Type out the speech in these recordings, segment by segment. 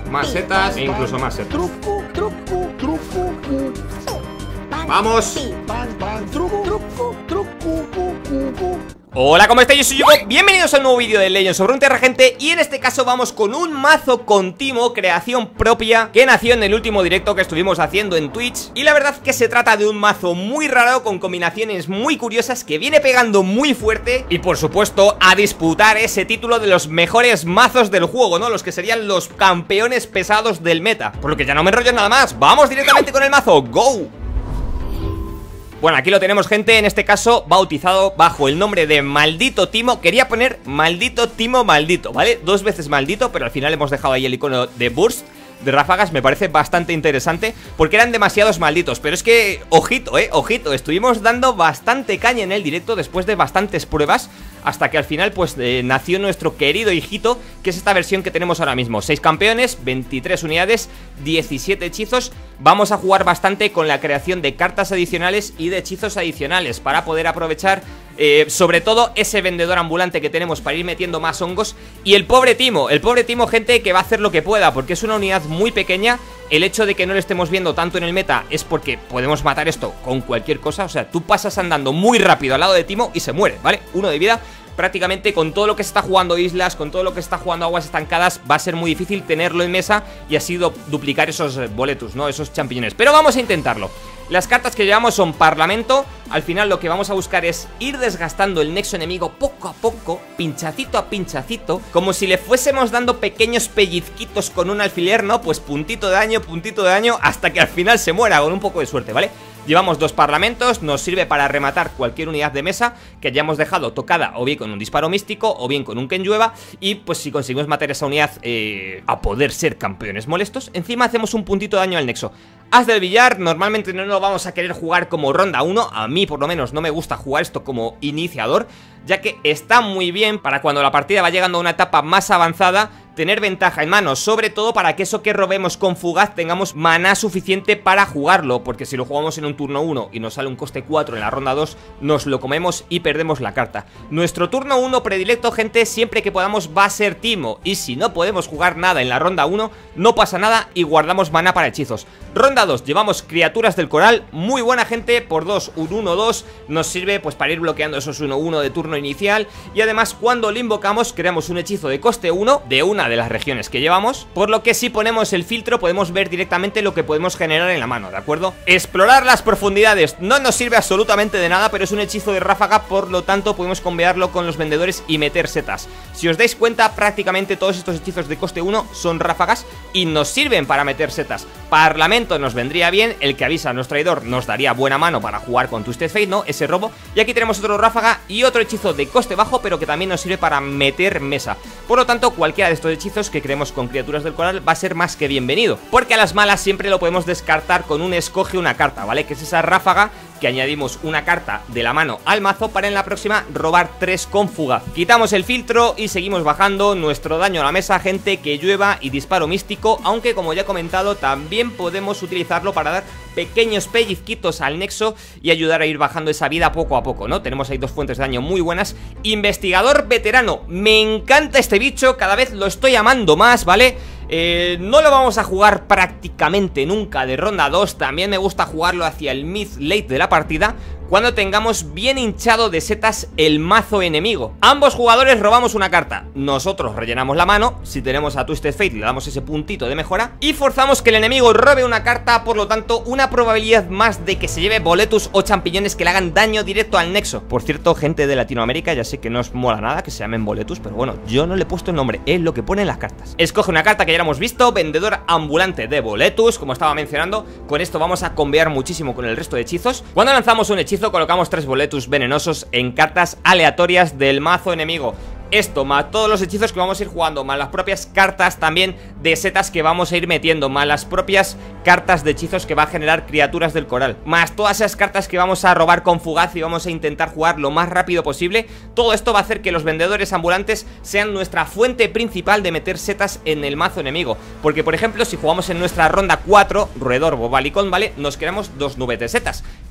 Más setas e incluso más setas. ¡Vamos! Hola, ¿cómo estáis? Yo soy Yugo, bienvenidos a un nuevo vídeo de Legends of Runeterra, gente. Y en este caso vamos con un mazo con timo, creación propia, que nació en el último directo que estuvimos haciendo en Twitch. Y la verdad que se trata de un mazo muy raro, con combinaciones muy curiosas, que viene pegando muy fuerte. Y por supuesto a disputar ese título de los mejores mazos del juego, ¿no? Los que serían los campeones pesados del meta. Por lo que ya no me enrollo nada más, vamos directamente con el mazo, ¡go! Bueno, aquí lo tenemos, gente, en este caso bautizado bajo el nombre de Maldito Timo. Quería poner Maldito Timo Maldito, ¿vale? Dos veces maldito, pero al final hemos dejado ahí el icono de burst, de ráfagas. Me parece bastante interesante porque eran demasiados malditos. Pero es que, ojito, ojito, estuvimos dando bastante caña en el directo después de bastantes pruebas, hasta que al final pues nació nuestro querido hijito, que es esta versión que tenemos ahora mismo. 6 campeones, 23 unidades, 17 hechizos. Vamos a jugar bastante con la creación de cartas adicionales y de hechizos adicionales para poder aprovechar sobre todo ese vendedor ambulante que tenemos para ir metiendo más hongos. Y el pobre Timo, gente, que va a hacer lo que pueda, porque es una unidad muy pequeña. El hecho de que no lo estemos viendo tanto en el meta es porque podemos matar esto con cualquier cosa. O sea, tú pasas andando muy rápido al lado de Timo y se muere, ¿vale? 1 de vida. Prácticamente con todo lo que se está jugando islas, con todo lo que se está jugando aguas estancadas, va a ser muy difícil tenerlo en mesa y así duplicar esos boletus, ¿no? Esos champiñones. Pero vamos a intentarlo. Las cartas que llevamos son Parlamento. Al final lo que vamos a buscar es ir desgastando el nexo enemigo poco a poco, pinchacito a pinchacito, como si le fuésemos dando pequeños pellizquitos con un alfiler, ¿no? Pues puntito de daño, hasta que al final se muera con un poco de suerte, ¿vale? Llevamos 2 parlamentos, nos sirve para rematar cualquier unidad de mesa que hayamos dejado tocada, o bien con un disparo místico, o bien con un Ken Llueva. Y pues si conseguimos matar esa unidad a poder ser campeones molestos, encima hacemos un puntito de daño al nexo. As del billar, normalmente no lo vamos a querer jugar como ronda 1. A mí por lo menos no me gusta jugar esto como iniciador, ya que está muy bien para cuando la partida va llegando a una etapa más avanzada, tener ventaja en mano, sobre todo para que eso que robemos con fugaz tengamos maná suficiente para jugarlo, porque si lo jugamos en un turno 1 y nos sale un coste 4 en la ronda 2, nos lo comemos y perdemos la carta. Nuestro turno 1 predilecto, gente, siempre que podamos va a ser Timo, y si no podemos jugar nada en la ronda 1, no pasa nada y guardamos maná para hechizos. Ronda 2, llevamos criaturas del coral, muy buena, gente, por 2, un 1-2, nos sirve pues para ir bloqueando esos 1-1 de turno inicial, y además cuando lo invocamos creamos un hechizo de coste 1 de una de las regiones que llevamos, por lo que si ponemos el filtro podemos ver directamente lo que podemos generar en la mano, ¿de acuerdo? Explorar las profundidades no nos sirve absolutamente de nada, pero es un hechizo de ráfaga, por lo tanto podemos combearlo con los vendedores y meter setas. Si os dais cuenta, prácticamente todos estos hechizos de coste 1 son ráfagas y nos sirven para meter setas. Parlamento nos vendría bien, el que avisa a nuestro traidor nos daría buena mano para jugar con Twisted Fate, ¿no? Ese robo. Y aquí tenemos otro ráfaga y otro hechizo de coste bajo, pero que también nos sirve para meter mesa. Por lo tanto, cualquiera de estos hechizos que creemos con criaturas del coral va a ser más que bienvenido, porque a las malas siempre lo podemos descartar con un escoge una carta, ¿vale? Que es esa ráfaga que añadimos una carta de la mano al mazo para en la próxima robar 3 con fugaz. Quitamos el filtro y seguimos bajando nuestro daño a la mesa, gente, que llueva y disparo místico, aunque como ya he comentado también podemos utilizarlo para dar pequeños pellizquitos al nexo y ayudar a ir bajando esa vida poco a poco, ¿no? Tenemos ahí 2 fuentes de daño muy buenas. Investigador veterano, me encanta este bicho, cada vez lo estoy amando más, ¿vale? No lo vamos a jugar prácticamente nunca de ronda 2, también me gusta jugarlo hacia el mid-late de la partida, cuando tengamos bien hinchado de setas el mazo enemigo. Ambos jugadores robamos una carta, nosotros rellenamos la mano, si tenemos a Twisted Fate le damos ese puntito de mejora y forzamos que el enemigo robe una carta, por lo tanto una probabilidad más de que se lleve boletus o champiñones que le hagan daño directo al nexo. Por cierto, gente de Latinoamérica, ya sé que no os mola nada que se llamen boletus, pero bueno, yo no le he puesto el nombre, es lo que pone en las cartas. Escoge una carta que ya hemos visto, vendedor ambulante de boletus, como estaba mencionando. Con esto vamos a combear muchísimo con el resto de hechizos. Cuando lanzamos un hechizo colocamos 3 boletus venenosos en cartas aleatorias del mazo enemigo. Esto, más todos los hechizos que vamos a ir jugando, más las propias cartas también de setas que vamos a ir metiendo, más las propias cartas de hechizos que va a generar criaturas del coral, más todas esas cartas que vamos a robar con fugaz y vamos a intentar jugar lo más rápido posible. Todo esto va a hacer que los vendedores ambulantes sean nuestra fuente principal de meter setas en el mazo enemigo. Porque, por ejemplo, si jugamos en nuestra ronda 4, roedor, bobalicón, ¿vale? Nos creamos 2 nubes de setas.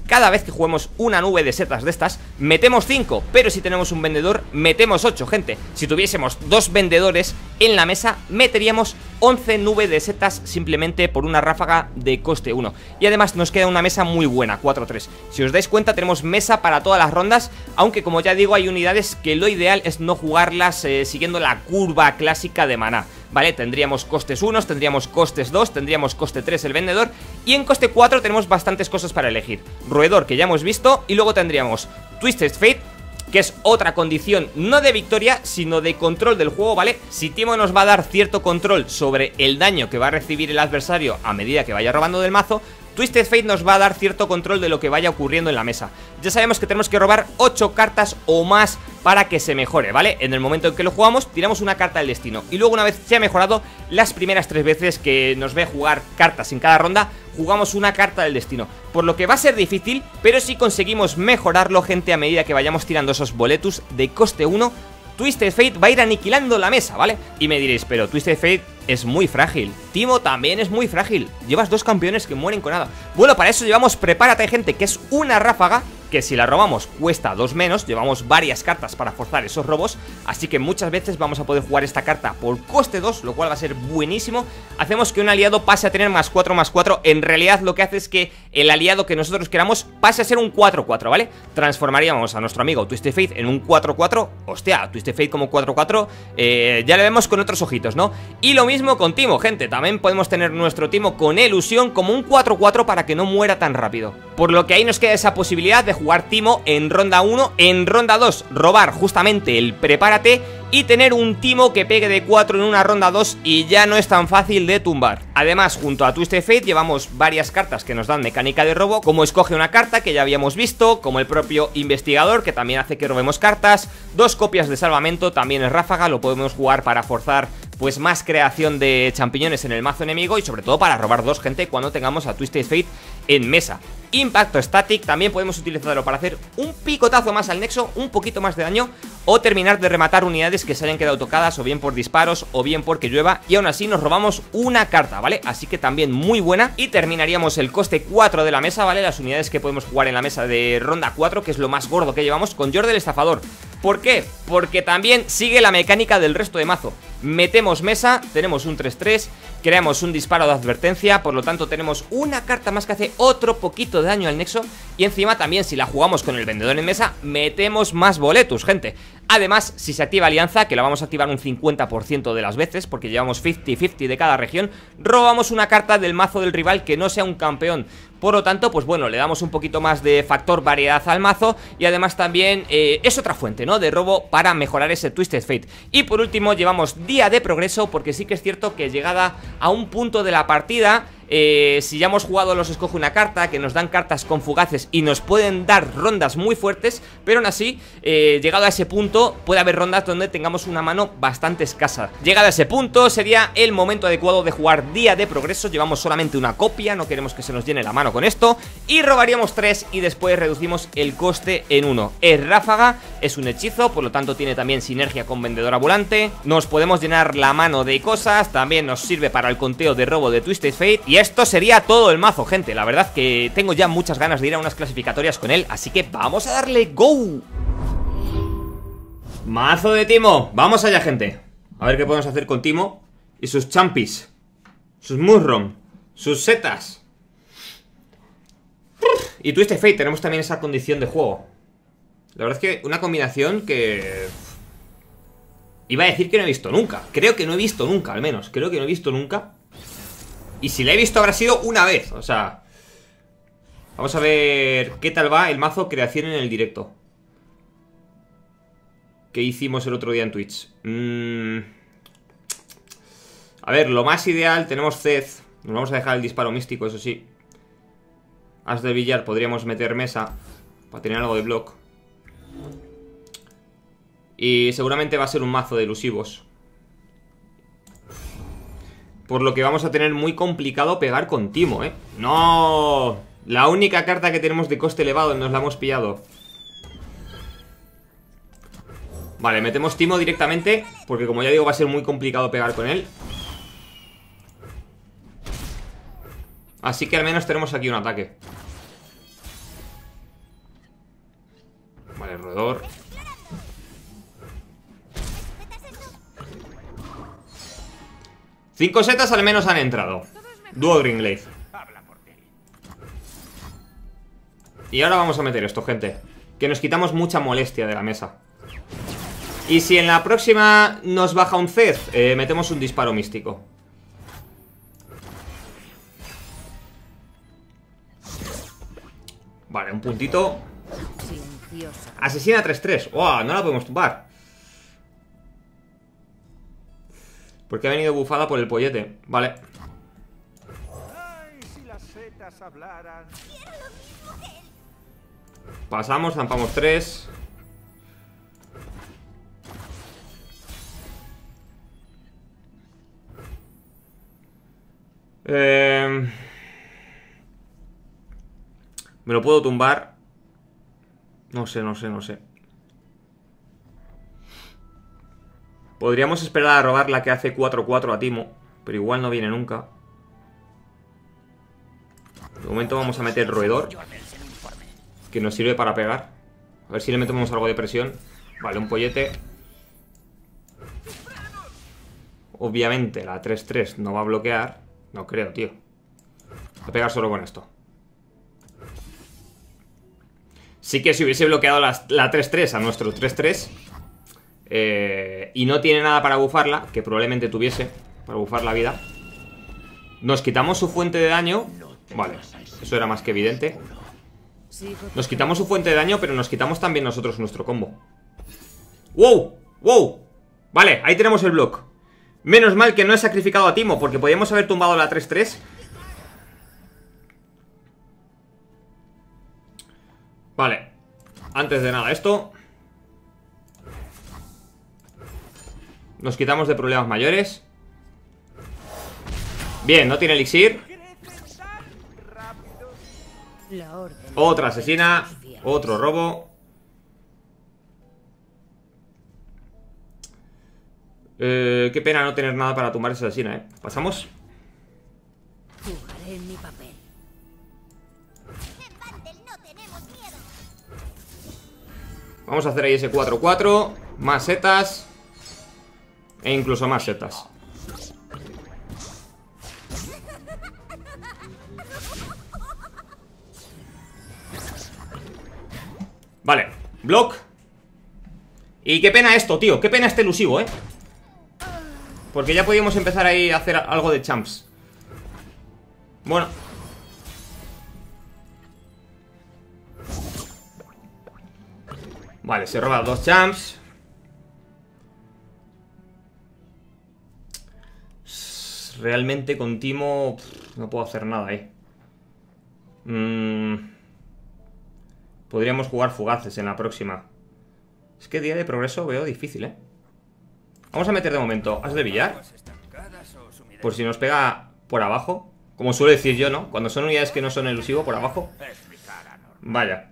cada vez que juguemos una nube de setas de estas, metemos 5, pero si tenemos un vendedor, metemos 8, gente. Si tuviésemos 2 vendedores en la mesa, meteríamos 11 nubes de setas simplemente por una ráfaga de coste 1. Y además nos queda una mesa muy buena, 4-3. Si os dais cuenta, tenemos mesa para todas las rondas, aunque como ya digo, hay unidades que lo ideal es no jugarlas siguiendo la curva clásica de maná, ¿vale? Tendríamos costes 1, tendríamos costes 2, tendríamos coste 3 el vendedor, y en coste 4 tenemos bastantes cosas para elegir. Roedor, que ya hemos visto, y luego tendríamos Twisted Fate, que es otra condición no de victoria, sino de control del juego, ¿vale? Si Timo nos va a dar cierto control sobre el daño que va a recibir el adversario a medida que vaya robando del mazo, Twisted Fate nos va a dar cierto control de lo que vaya ocurriendo en la mesa. Ya sabemos que tenemos que robar 8 cartas o más para que se mejore, ¿vale? En el momento en que lo jugamos, tiramos una carta del destino. Y luego, una vez se ha mejorado, las primeras 3 veces que nos ve jugar cartas en cada ronda, jugamos una carta del destino. Por lo que va a ser difícil, pero si conseguimos mejorarlo, gente, a medida que vayamos tirando esos boletus de coste 1, Twisted Fate va a ir aniquilando la mesa, ¿vale? Y me diréis, pero Twisted Fate es muy frágil. Timo también es muy frágil. Llevas 2 campeones que mueren con nada. Bueno, para eso llevamos Prepárate, gente, que es una ráfaga que si la robamos cuesta 2 menos. Llevamos varias cartas para forzar esos robos, así que muchas veces vamos a poder jugar esta carta por coste 2, lo cual va a ser buenísimo. Hacemos que un aliado pase a tener +4/+4. En realidad lo que hace es que el aliado que nosotros queramos pase a ser un 4/4, ¿vale? Transformaríamos a nuestro amigo Twisted Fate en un 4/4. Hostia, Twisted Fate como 4/4, ya le vemos con otros ojitos, ¿no? Y lo mismo con Timo, gente. También podemos tener nuestro Timo con ilusión como un 4/4 para que no muera tan rápido. Por lo que ahí nos queda esa posibilidad de jugar Timo en ronda 1, en ronda 2 robar justamente el Prepárate y tener un Timo que pegue de 4 en una ronda 2 y ya no es tan fácil de tumbar. Además, junto a Twisted Fate llevamos varias cartas que nos dan mecánica de robo, como Escoge una carta, que ya habíamos visto, como el propio Investigador, que también hace que robemos cartas, 2 copias de Salvamento, también es ráfaga, lo podemos jugar para forzar pues más creación de champiñones en el mazo enemigo y sobre todo para robar 2, gente, cuando tengamos a Twisted Fate en mesa. Impacto Static, también podemos utilizarlo para hacer un picotazo más al nexo, un poquito más de daño, o terminar de rematar unidades que se hayan quedado tocadas, o bien por disparos, o bien porque llueva, y aún así nos robamos una carta, ¿vale? Así que también muy buena, y terminaríamos el coste 4 de la mesa, ¿vale? Las unidades que podemos jugar en la mesa de ronda 4, que es lo más gordo que llevamos, con Jord el Estafador. ¿Por qué? Porque también sigue la mecánica del resto de mazo. Metemos mesa, tenemos un 3-3, creamos un disparo de advertencia, por lo tanto tenemos una carta más que hace otro poquito de daño al nexo, y encima también si la jugamos con el vendedor en mesa, metemos más boletus, gente. Además, si se activa alianza, que la vamos a activar un 50% de las veces, porque llevamos 50-50 de cada región, robamos una carta del mazo del rival que no sea un campeón. Por lo tanto, pues bueno, le damos un poquito más de factor variedad al mazo, y además también es otra fuente, ¿no?, de robo para mejorar ese Twisted Fate. Y por último llevamos día de progreso, porque sí que es cierto que llegada a un punto de la partida, si ya hemos jugado los Escoge una carta, que nos dan cartas con fugaces y nos pueden dar rondas muy fuertes, pero aún así, llegado a ese punto, puede haber rondas donde tengamos una mano bastante escasa. Llegado a ese punto, sería el momento adecuado de jugar día de progreso. Llevamos solamente una copia, no queremos que se nos llene la mano con esto, y robaríamos 3 y después reducimos el coste en 1. Es ráfaga, es un hechizo, por lo tanto tiene también sinergia con vendedora volante. Nos podemos llenar la mano de cosas, también nos sirve para el conteo de robo de Twisted Fate. Y esto sería todo el mazo, gente. La verdad que tengo ya muchas ganas de ir a unas clasificatorias con él, así que vamos a darle go. Mazo de Timo, vamos allá, gente. A ver qué podemos hacer con Timo y sus champis, sus Murrom, sus setas. Y Twisted Fate, tenemos también esa condición de juego. La verdad es que una combinación que... iba a decir que no he visto nunca. Creo que no he visto nunca, al menos. Creo que no he visto nunca. Y si la he visto habrá sido una vez. O sea... vamos a ver qué tal va el mazo creación en el directo que hicimos el otro día en Twitch. A ver, lo más ideal, tenemos Zed. Nos vamos a dejar el disparo místico, eso sí. As de billar, podríamos meter mesa para tener algo de block. Y seguramente va a ser un mazo de elusivos, por lo que vamos a tener muy complicado pegar con Timo, ¿eh? ¡No! La única carta que tenemos de coste elevado nos la hemos pillado. Vale, metemos Timo directamente, porque como ya digo va a ser muy complicado pegar con él. Así que al menos tenemos aquí un ataque. roedor. Cinco setas al menos han entrado. Dúo Greenglade. Y ahora vamos a meter esto, gente, que nos quitamos mucha molestia de la mesa. Y si en la próxima nos baja un Zed, metemos un disparo místico. Vale, un puntito. Asesina 3-3. ¡Wow! No la podemos tumbar. Porque ha venido bufada por el pollete. Vale. Pasamos, zampamos 3. Me lo puedo tumbar. No sé. Podríamos esperar a robar la que hace 4-4 a Timo, pero igual no viene nunca. De momento vamos a meter el roedor, que nos sirve para pegar. A ver si le metemos algo de presión. Vale, un pollete. Obviamente la 3-3 no va a bloquear. No creo, tío. Va a pegar solo con esto. Sí que si hubiese bloqueado la 3-3 a nuestro 3-3 y no tiene nada para bufarla, que probablemente tuviese para bufar la vida, nos quitamos su fuente de daño. Vale, eso era más que evidente. Nos quitamos su fuente de daño, pero nos quitamos también nosotros nuestro combo. ¡Wow! ¡Wow! Vale, ahí tenemos el block. Menos mal que no he sacrificado a Timo, porque podíamos haber tumbado la 3-3. Vale, antes de nada esto, nos quitamos de problemas mayores. Bien, no tiene elixir. Otra asesina. Otro robo. Qué pena no tener nada para tumbar esa asesina, Pasamos. Jugaré en mi papel. Vamos a hacer ahí ese 4-4. Más setas. E incluso más setas. Vale, block. Y qué pena esto, tío. Qué pena este elusivo, porque ya podíamos empezar ahí a hacer algo de champs. Bueno. Vale, se roba 2 champs. Realmente con Timo no puedo hacer nada ahí. Podríamos jugar fugaces en la próxima. Es que día de progreso veo difícil, Vamos a meter de momento as de billar, por si nos pega por abajo. Como suelo decir yo, ¿no? Cuando son unidades que no son elusivo, por abajo. Vaya.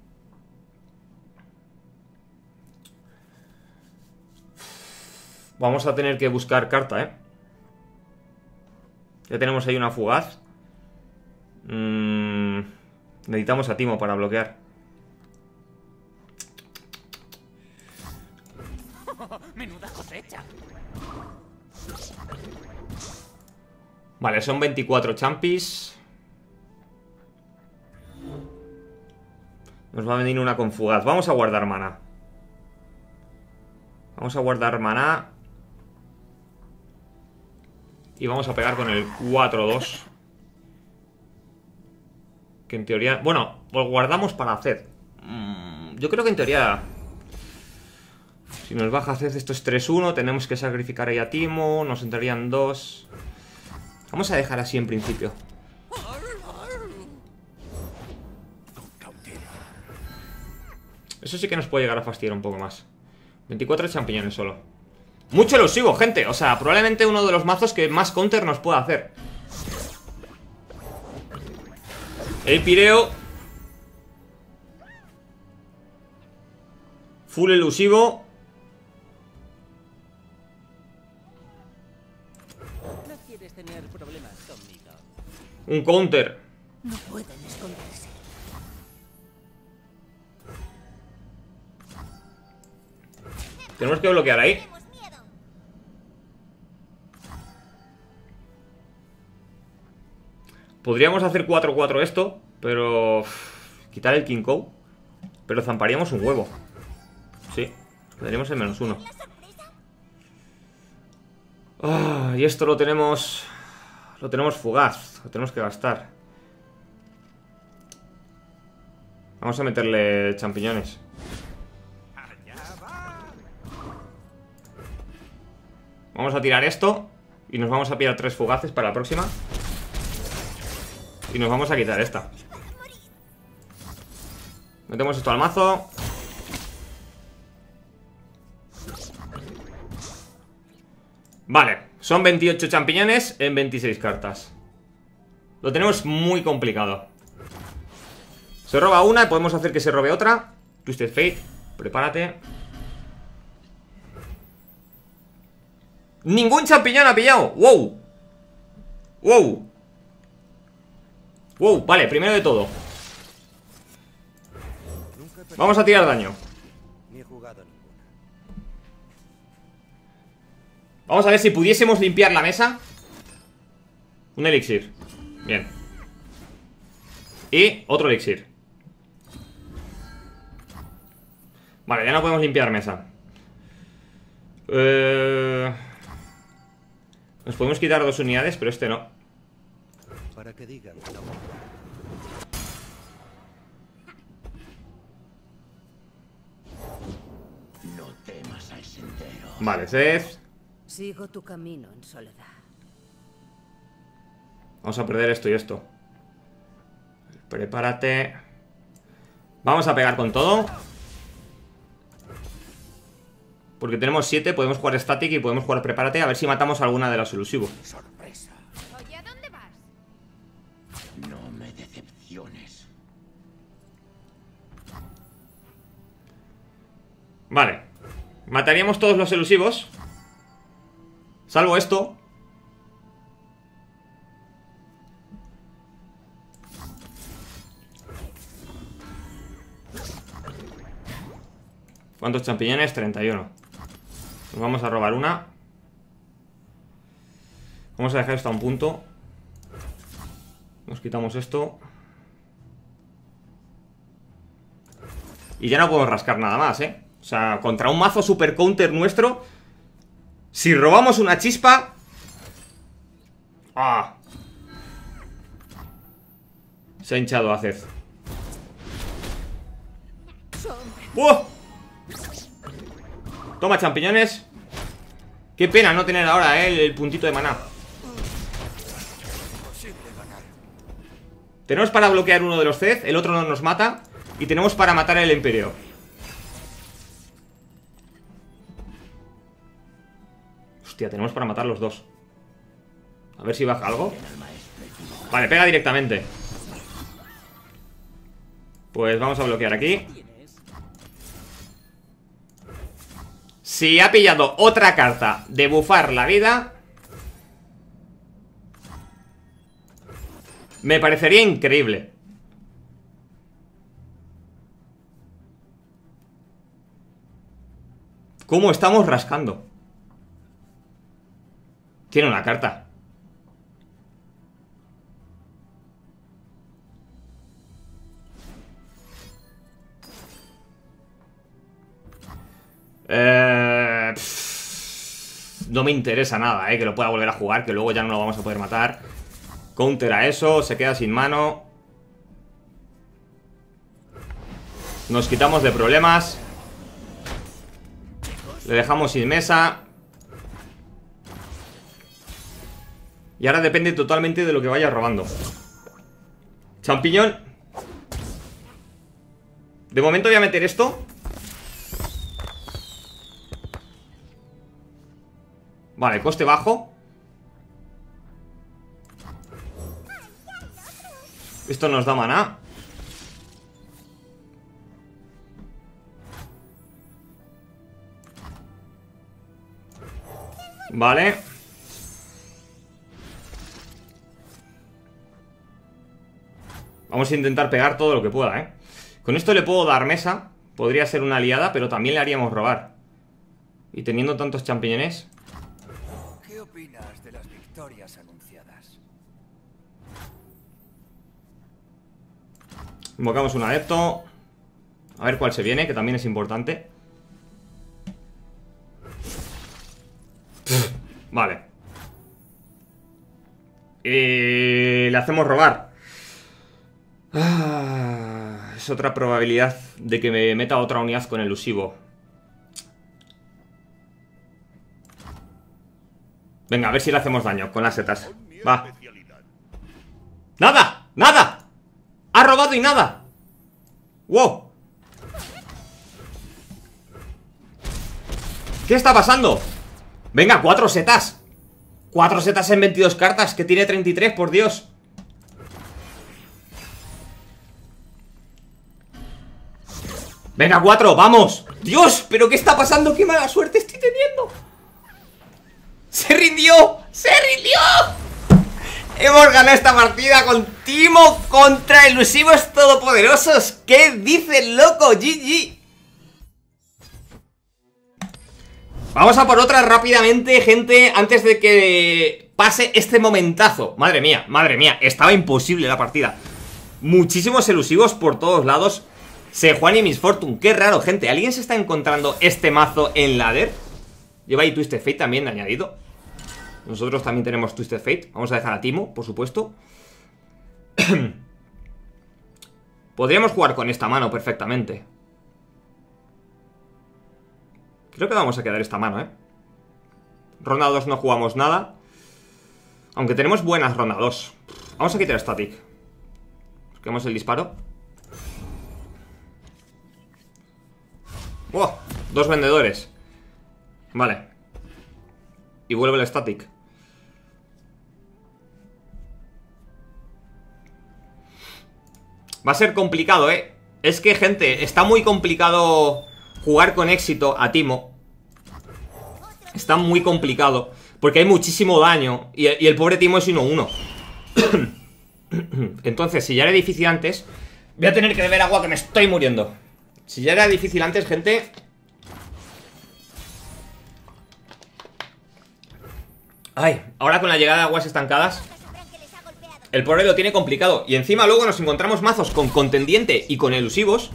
Vamos a tener que buscar carta, Ya tenemos ahí una fugaz. Necesitamos a Timo para bloquear. Menuda cosecha. Vale, son 24 champis. Nos va a venir una con fugaz. Vamos a guardar maná. Vamos a guardar maná. Y vamos a pegar con el 4-2. Que en teoría... Bueno, pues guardamos para Zed. Yo creo que en teoría... Si nos baja Zed, esto es 3-1. Tenemos que sacrificar ahí a Timo. Nos entrarían 2. Vamos a dejar así en principio. Eso sí que nos puede llegar a fastidiar un poco más. 24 champiñones solo. Mucho elusivo, gente. O sea, probablemente uno de los mazos que más counter nos pueda hacer. El pireo. Full elusivo. No quieres tener problemas conmigo. Un counter. No pueden esconderse. Tenemos que bloquear ahí. Podríamos hacer 4-4 esto, pero... quitar el King Cow. Pero zamparíamos un huevo. Sí, tendríamos el -1. Y esto lo tenemos... lo tenemos fugaz. Lo tenemos que gastar. Vamos a meterle champiñones. Vamos a tirar esto. Y nos vamos a pillar 3 fugaces para la próxima. Y nos vamos a quitar esta. Metemos esto al mazo. Vale, son 28 champiñones en 26 cartas. Lo tenemos muy complicado. Se roba una y podemos hacer que se robe otra. Twisted Fate, prepárate. Ningún champiñón ha pillado. Wow. Wow. Wow, vale, primero de todo vamos a tirar daño. Vamos a ver si pudiésemos limpiar la mesa. Un elixir. Bien. Y otro elixir. Vale, ya no podemos limpiar mesa. Nos podemos quitar 2 unidades, pero este no. Para que digan que no. No temas al sendero. Vale, Seth. Sigo tu camino en soledad. Vamos a perder esto y esto. Prepárate. Vamos a pegar con todo. Porque tenemos 7, podemos jugar Static y podemos jugar Prepárate. A ver si matamos alguna de las elusivos. Sorpresa. Oye, ¿a dónde vas? No me decepciones. Vale. Mataríamos todos los elusivos. Salvo esto. ¿Cuántos champiñones? 31. Nos vamos a robar una. Vamos a dejar esto a un punto. Nos quitamos esto. Y ya no podemos rascar nada más, ¿eh? O sea, contra un mazo super counter nuestro, si robamos una chispa... ¡Ah! Se ha hinchado Acez. ¡Oh! Toma champiñones. Qué pena no tener ahora el puntito de maná. Tenemos para bloquear uno de los Zed, el otro no nos mata. Y tenemos para matar el Imperio. Hostia, tenemos para matar los dos. A ver si baja algo. Vale, pega directamente. Pues vamos a bloquear aquí. Si ha pillado otra carta de bufar la vida, me parecería increíble. ¿Cómo estamos rascando? Tiene una carta. No me interesa nada, que lo pueda volver a jugar, que luego ya no lo vamos a poder matar. Counter a eso, se queda sin mano. Nos quitamos de problemas. Le dejamos sin mesa. Y ahora depende totalmente de lo que vaya robando. Champiñón. De momento voy a meter esto. Vale, coste bajo. Esto nos da maná. Vale. Vamos a intentar pegar todo lo que pueda, Con esto le puedo dar mesa. Podría ser una aliada, pero también le haríamos robar. Y teniendo tantos champiñones. ¿Qué opinas de las victorias anunciadas? Invocamos un adepto. A ver cuál se viene, que también es importante. Vale. Y le hacemos robar. Es otra probabilidad de que me meta otra unidad con elusivo. Venga, a ver si le hacemos daño con las setas. Va. ¡Nada! ¡Nada! ¡Ha robado y nada! ¡Wow! ¿Qué está pasando? Venga, 4 setas. 4 setas en 22 cartas, que tiene 33, por Dios. Venga, 4, vamos. Dios, pero ¿qué está pasando? ¡Qué mala suerte estoy teniendo! ¡Se rindió! ¡Se rindió! Hemos ganado esta partida con Timo contra elusivos todopoderosos. ¿Qué dice el loco? GG. Vamos a por otra rápidamente, gente, antes de que pase este momentazo. Madre mía, estaba imposible la partida. Muchísimos elusivos por todos lados. Sejuani y Miss Fortune, qué raro, gente. ¿Alguien se está encontrando este mazo en ladder? Lleva ahí Twisted Fate también añadido. Nosotros también tenemos Twisted Fate. Vamos a dejar a Timo, por supuesto. Podríamos jugar con esta mano perfectamente. Creo que vamos a quedar esta mano, ¿eh? Ronda 2 no jugamos nada. Aunque tenemos buenas ronda 2. Vamos a quitar Static. Busquemos el disparo. ¡Wow! 2 vendedores. Vale. Y vuelve el Static. Va a ser complicado, ¿eh? Es que, gente, está muy complicado jugar con éxito a Timo. Está muy complicado porque hay muchísimo daño y el pobre Timo es 1-1. Entonces, si ya era difícil antes, voy a tener que beber agua, que me estoy muriendo. Si ya era difícil antes, gente. Ay, ahora con la llegada de aguas estancadas, el pobre lo tiene complicado. Y encima luego nos encontramos mazos con contendiente y con elusivos.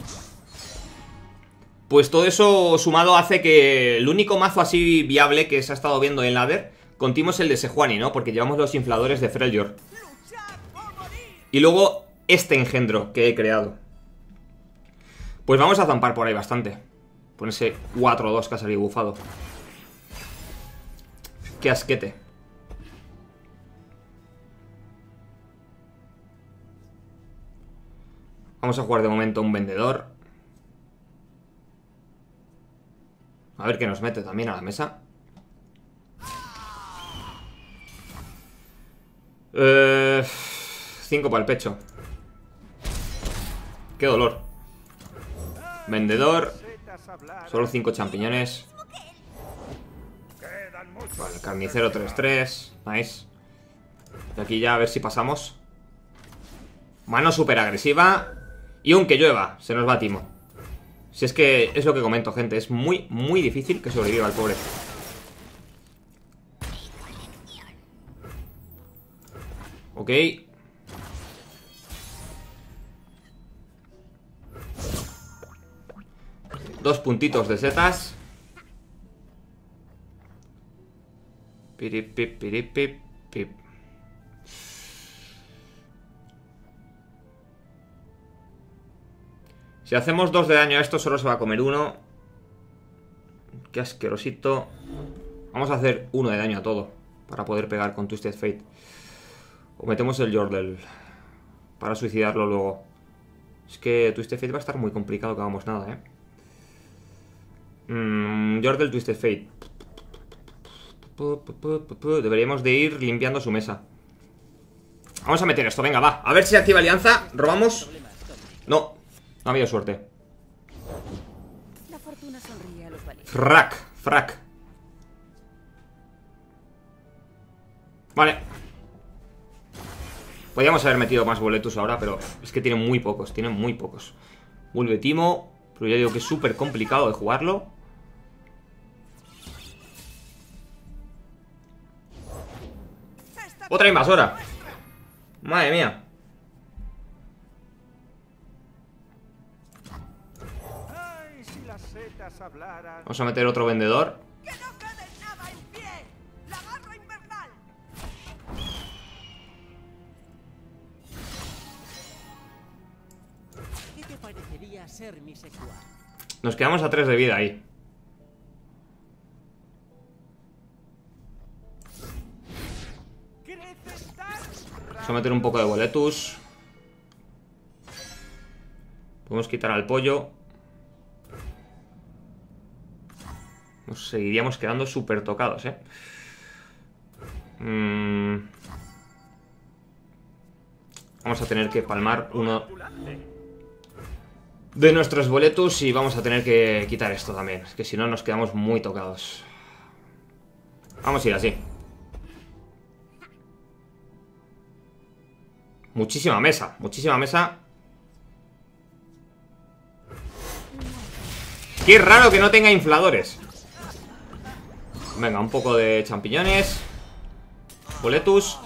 Pues todo eso sumado hace que el único mazo así viable que se ha estado viendo en ladder con Timo es el de Sejuani, ¿no? Porque llevamos los infladores de Freljord. Y luego este engendro que he creado. Pues vamos a zampar por ahí bastante. Con ese 4-2 que ha salido bufado. Qué asquete. Vamos a jugar de momento un vendedor. A ver qué nos mete también a la mesa. 5 para el pecho. Qué dolor. Vendedor. Solo 5 champiñones. Vale, carnicero 3-3. Nice. Y aquí ya a ver si pasamos. Mano súper agresiva. Y aunque llueva, se nos va Timo. Si es que es lo que comento, gente. Es muy, muy difícil que sobreviva el pobre. Ok. Dos puntitos de setas. Piripip, piripip, pip. Si hacemos 2 de daño a esto, solo se va a comer 1. Qué asquerosito. Vamos a hacer 1 de daño a todo para poder pegar con Twisted Fate. O metemos el Yordle para suicidarlo luego. Es que Twisted Fate va a estar muy complicado que hagamos nada, ¿eh? Yordle, Twisted Fate. Deberíamos de ir limpiando su mesa. Vamos a meter esto, venga, va. A ver si activa alianza, robamos. No, no ha habido suerte. La fortuna sonríe a los valientes. Frac. Vale. Podríamos haber metido más boletos ahora, pero es que tienen muy pocos, Vuelve Timo, pero ya digo que es súper complicado de jugarlo. Otra invasora. Madre mía. Ay, si las setas hablaran. Vamos a meter otro vendedor. ¡Que no quede nada en pie! ¡La garra invernal! ¿Qué te parecería ser mi secuaz? Nos quedamos a 3 de vida ahí. Vamos a meter un poco de boletus. Podemos quitar al pollo. Nos seguiríamos quedando súper tocados, Vamos a tener que palmar uno de nuestros boletus y vamos a tener que quitar esto también. Es que si no nos quedamos muy tocados. Vamos a ir así. Muchísima mesa, muchísima mesa. Qué raro que no tenga infladores. Venga, un poco de champiñones. Boletus.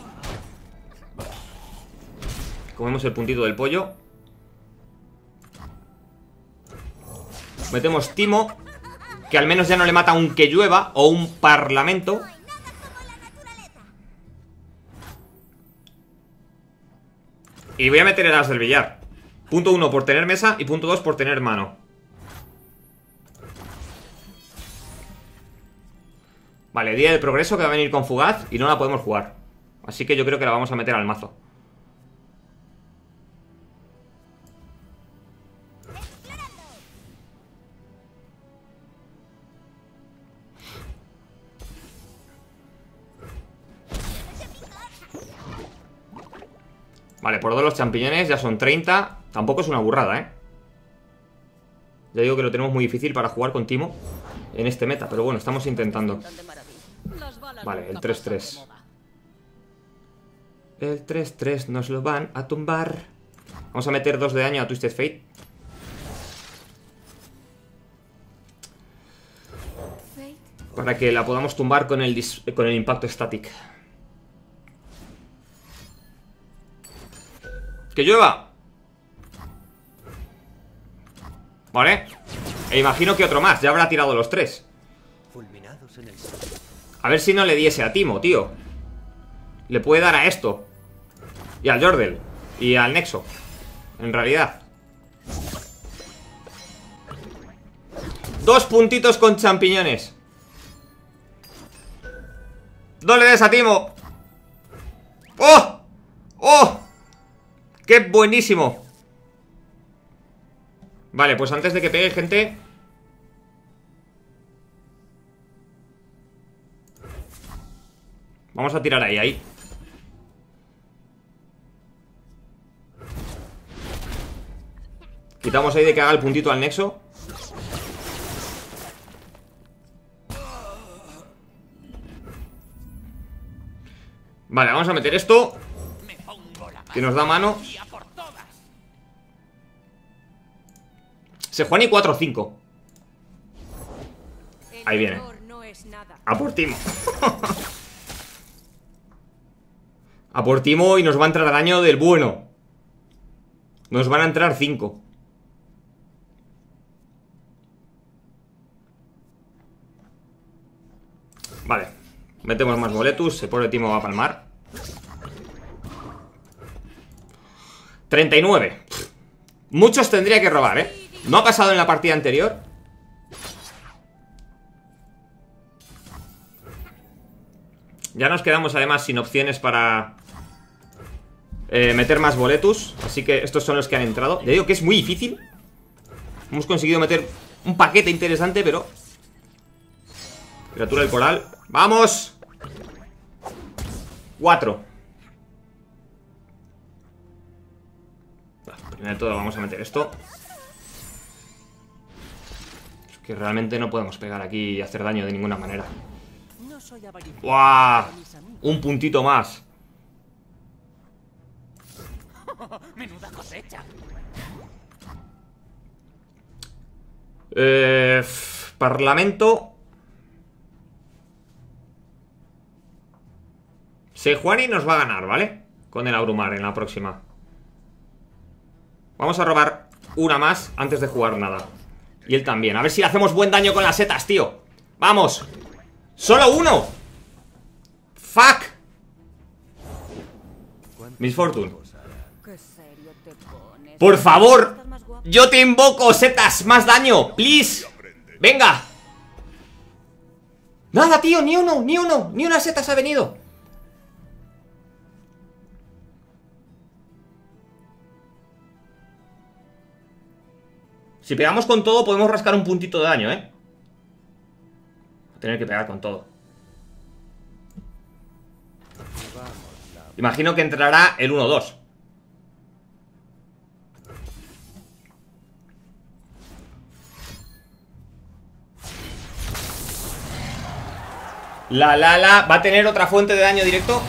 Comemos el puntito del pollo. Metemos timo, que al menos ya no le mata un que llueva o un parlamento. Y voy a meter el as del billar. Punto 1 por tener mesa y punto 2 por tener mano. Vale, día de progreso que va a venir con fugaz y no la podemos jugar. Así que yo creo que la vamos a meter al mazo. Vale, por 2 los champiñones ya son 30. Tampoco es una burrada, Ya digo que lo tenemos muy difícil para jugar con Timo en este meta, pero bueno, estamos intentando. Vale, el 3-3. El 3-3 nos lo van a tumbar. Vamos a meter 2 de daño a Twisted Fate. Para que la podamos tumbar con el impacto static. ¡Que llueva! Vale. E imagino que otro más, ya habrá tirado los 3. Fulminados en el... A ver si no le diese a Timo, tío. Le puede dar a esto. Y al Jordel. Y al Nexo. En realidad. 2 puntitos con champiñones. ¡No le des a Timo! ¡Oh! ¡Oh! ¡Qué buenísimo! Vale, pues antes de que pegue, gente, vamos a tirar ahí. Quitamos ahí de que haga el puntito al Nexo. Vale, vamos a meter esto, que nos da mano. Sejuani 4-5. Ahí viene. A por Timo. A por Timo y nos va a entrar daño del bueno. Nos van a entrar 5. Vale. Metemos más boletus. El pobre Timo va a palmar. 39. Muchos tendría que robar, No ha pasado en la partida anterior. Ya nos quedamos además sin opciones para meter más boletus. Así que estos son los que han entrado. Ya digo que es muy difícil. Hemos conseguido meter un paquete interesante, pero... Criatura del coral. ¡Vamos! 4. Primero de todo vamos a meter esto. Es que realmente no podemos pegar aquí y hacer daño de ninguna manera. ¡Guau! Un puntito más. Menuda cosecha. Parlamento. Sejuani nos va a ganar, ¿vale? Con el Abrumar en la próxima. Vamos a robar una más antes de jugar nada. Y él también. A ver si le hacemos buen daño con las setas, tío. ¡Vamos! ¡Solo uno! ¡Fuck! Miss Fortune. Qué serio te pones. ¡Por favor! Estás más guapo. Yo te invoco, setas. Más daño, please. Venga. Nada, tío, ni uno. Ni una seta se ha venido. Si pegamos con todo podemos rascar un puntito de daño, ¿eh? Voy a tener que pegar con todo. Imagino que entrará el 1-2. La va a tener otra fuente de daño directo.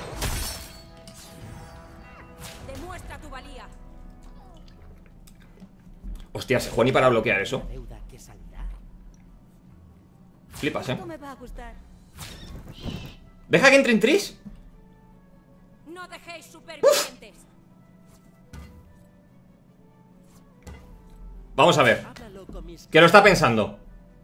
Demuestra tu valía. Hostia, Sejuani para bloquear eso. Deuda que saldrá. Flipas, Esto me va a gustar. ¿Deja que entre en Tris? No dejéis supervivientes. Vamos a ver. Háblalo con mis... ¿Qué lo está pensando?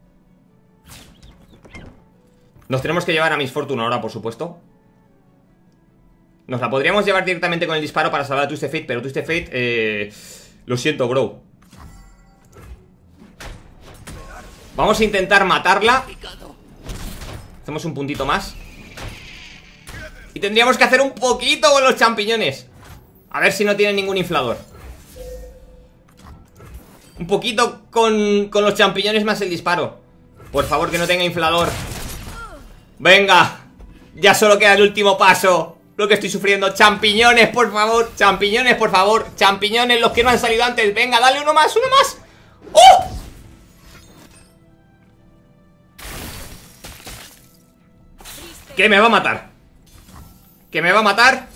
Nos tenemos que llevar a Miss Fortune ahora, por supuesto. Nos la podríamos llevar directamente con el disparo para salvar a Twisted Fate, pero Twisted Fate, lo siento, bro. Vamos a intentar matarla. Hacemos un puntito más. Y tendríamos que hacer un poquito con los champiñones. A ver si no tiene ningún inflador. Un poquito con los champiñones más el disparo. Por favor, que no tenga inflador. Venga. Ya solo queda el último paso. Lo que estoy sufriendo. Champiñones, por favor. Champiñones, por favor. Champiñones, los que no han salido antes. Venga, dale uno más, uno más. ¡Oh! Que me va a matar. Que me va a matar.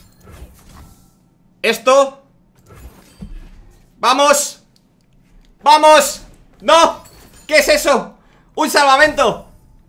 Esto. ¡Vamos! ¡Vamos! ¡No! ¿Qué es eso? ¡Un salvamento!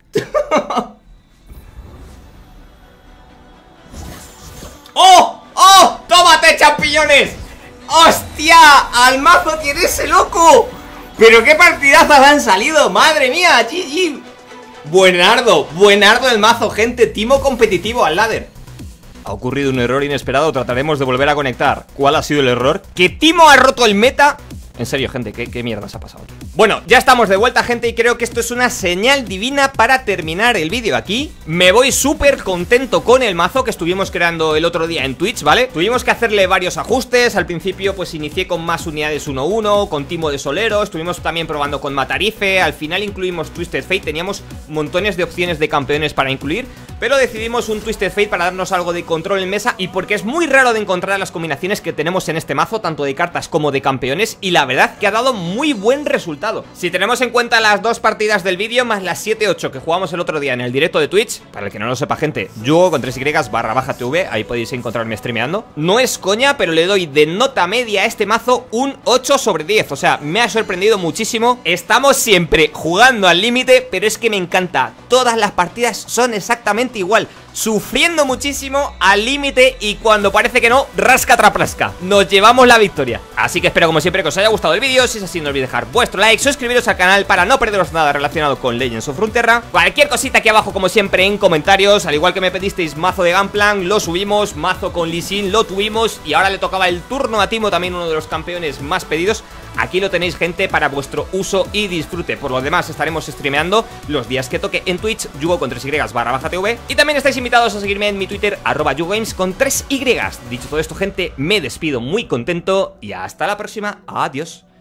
¡Oh! ¡Oh! ¡Tómate, champiñones! ¡Hostia! ¡Al mazo tiene ese loco! ¡Pero qué partidazas han salido! ¡Madre mía! ¡GG! Buenardo, buenardo el mazo, gente. Timo competitivo al ladder. Ha ocurrido un error inesperado, trataremos de volver a conectar. ¿Cuál ha sido el error? ¡Que Timo ha roto el meta! En serio, gente, ¿qué mierda se ha pasado aquí? Bueno, ya estamos de vuelta, gente, y creo que esto es una señal divina para terminar el vídeo aquí. Me voy súper contento con el mazo que estuvimos creando el otro día en Twitch, ¿vale? Tuvimos que hacerle varios ajustes. Al principio, pues inicié con más unidades 1-1, con Timo de Solero. Estuvimos también probando con Matarife. Al final incluimos Twisted Fate. Teníamos montones de opciones de campeones para incluir, pero decidimos un Twisted Fate para darnos algo de control en mesa, y porque es muy raro de encontrar las combinaciones que tenemos en este mazo, tanto de cartas como de campeones, y la verdad que ha dado muy buen resultado. Si tenemos en cuenta las dos partidas del vídeo más las 7-8 que jugamos el otro día en el directo de Twitch, para el que no lo sepa, gente, yo con 3y/TV, ahí podéis encontrarme streameando. No es coña, pero le doy de nota media a este mazo un 8/10, o sea, me ha sorprendido muchísimo. Estamos siempre jugando al límite, pero es que me encanta. Todas las partidas son exactamente igual, sufriendo muchísimo al límite, y cuando parece que no, rasca traprasca, nos llevamos la victoria. Así que espero como siempre que os haya gustado el vídeo. Si es así, no olvidéis dejar vuestro like, suscribiros al canal para no perderos nada relacionado con Legends of Runeterra. Cualquier cosita aquí abajo, como siempre, en comentarios. Al igual que me pedisteis mazo de Gunplan, lo subimos. Mazo con Lee Sin, lo tuvimos. Y ahora le tocaba el turno a Timo, también uno de los campeones más pedidos. Aquí lo tenéis, gente, para vuestro uso y disfrute. Por lo demás, estaremos streameando los días que toque en Twitch, Yugo con 3y/TV. Y también estáis invitados a seguirme en mi Twitter, @YugoGames con 3y. Dicho todo esto, gente, me despido muy contento y hasta la próxima. Adiós.